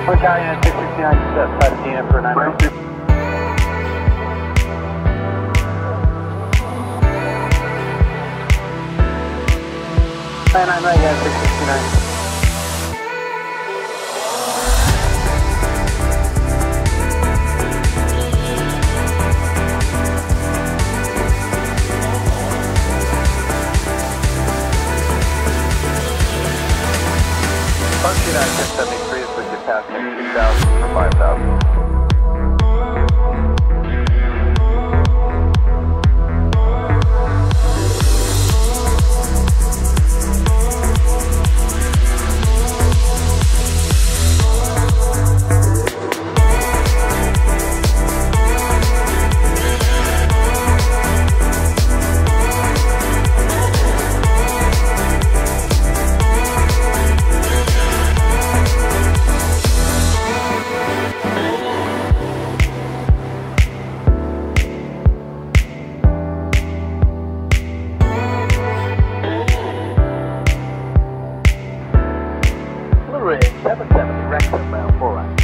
One County at 669, set 5 DN for 9 miles. 9 right, yeah, 669. Function at 1073 is with you passing 2,000 for 5,000. Red 770, Wrexham bound 4 right.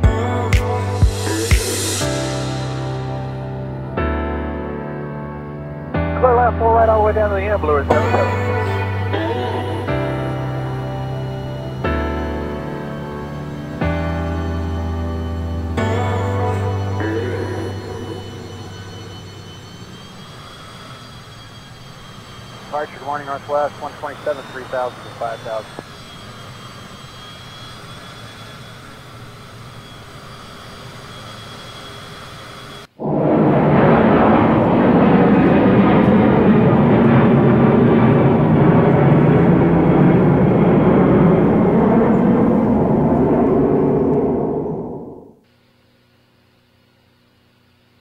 Clear left 4 right all the way down to the end, Blue 770. Departure, good morning, Northwest, 127, 3,000 to 5,000.